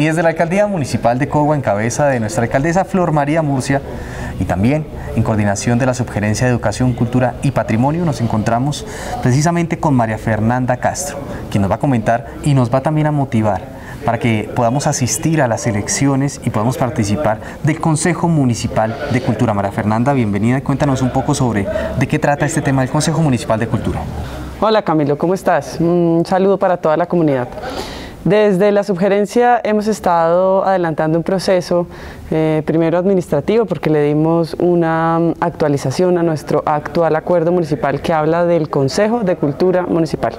Y desde la Alcaldía Municipal de Cogua, en cabeza de nuestra alcaldesa Flor María Murcia, y también en coordinación de la Subgerencia de Educación, Cultura y Patrimonio, nos encontramos precisamente con María Fernanda Castro, quien nos va a comentar y nos va también a motivar para que podamos asistir a las elecciones y podamos participar del Consejo Municipal de Cultura. María Fernanda, bienvenida y cuéntanos un poco sobre de qué trata este tema del Consejo Municipal de Cultura. Hola Camilo, ¿cómo estás? Un saludo para toda la comunidad. Desde la subgerencia hemos estado adelantando un proceso, primero administrativo, porque le dimos una actualización a nuestro actual acuerdo municipal que habla del Consejo de Cultura Municipal.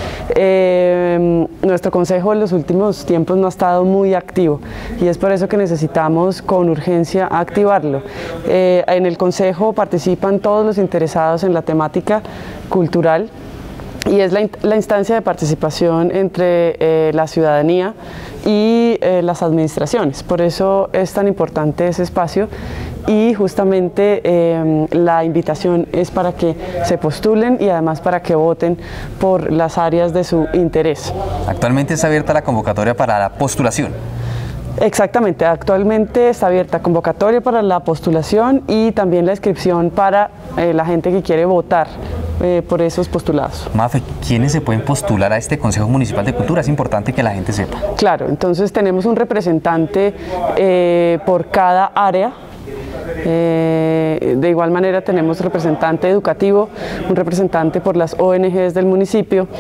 Nuestro consejo en los últimos tiempos no ha estado muy activo y es por eso que necesitamos con urgencia activarlo. En el consejo participan todos los interesados en la temática cultural, y es la instancia de participación entre la ciudadanía y las administraciones. Por eso es tan importante ese espacio y justamente la invitación es para que se postulen y además para que voten por las áreas de su interés. Actualmente está abierta la convocatoria para la postulación. Exactamente, actualmente está abierta convocatoria para la postulación y también la inscripción para la gente que quiere votar por esos postulados. Mafe, ¿quiénes se pueden postular a este Consejo Municipal de Cultura? Es importante que la gente sepa. Claro, entonces tenemos un representante por cada área. De igual manera tenemos representante educativo, un representante por las ONGs del municipio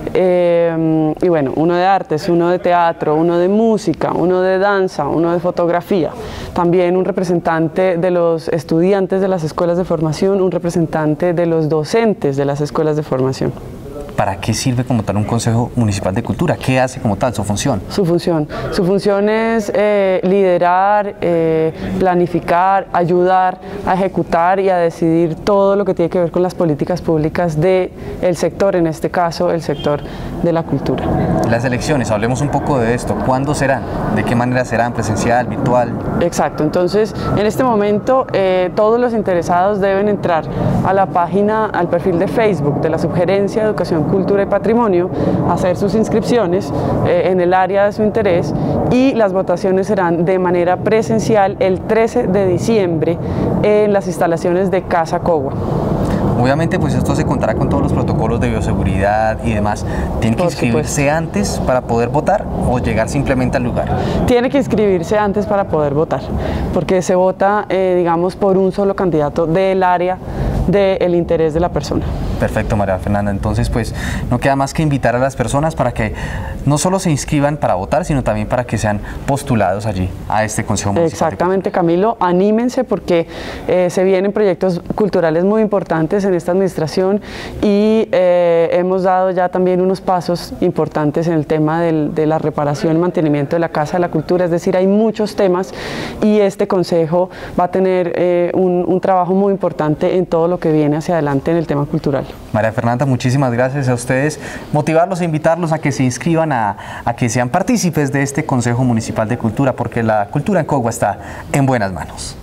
y bueno, uno de artes, uno de teatro, uno de música, uno de danza, uno de fotografía, también un representante de los estudiantes de las escuelas de formación, un representante de los docentes de las escuelas de formación. ¿Para qué sirve como tal un Consejo Municipal de Cultura? ¿Qué hace como tal su función? Su función es liderar, planificar, ayudar a ejecutar y a decidir todo lo que tiene que ver con las políticas públicas del sector, en este caso el sector de la cultura. Las elecciones, hablemos un poco de esto. ¿Cuándo serán? ¿De qué manera serán? ¿Presencial, virtual? Exacto, entonces en este momento todos los interesados deben entrar a la página, al perfil de Facebook de la Subgerencia de Educación, Cultura y Patrimonio, hacer sus inscripciones en el área de su interés y las votaciones serán de manera presencial el 13 de diciembre en las instalaciones de Casa Cogua. Obviamente pues esto se contará con todos los protocolos de bioseguridad y demás. ¿Tiene que inscribirse antes para poder votar o llegar simplemente al lugar? Tiene que inscribirse antes para poder votar, porque se vota digamos por un solo candidato del área del interés de la persona. Perfecto, María Fernanda. Entonces, pues, no queda más que invitar a las personas para que no solo se inscriban para votar, sino también para que sean postulados allí a este Consejo Municipal. Exactamente, Camilo. Anímense porque se vienen proyectos culturales muy importantes en esta administración y hemos dado ya también unos pasos importantes en el tema de la reparación y mantenimiento de la Casa de la Cultura. Es decir, hay muchos temas y este Consejo va a tener un trabajo muy importante en todo lo que viene hacia adelante en el tema cultural. María Fernanda, muchísimas gracias a ustedes. Motivarlos e invitarlos a que se inscriban, a que sean partícipes de este Consejo Municipal de Cultura, porque la cultura en Cogua está en buenas manos.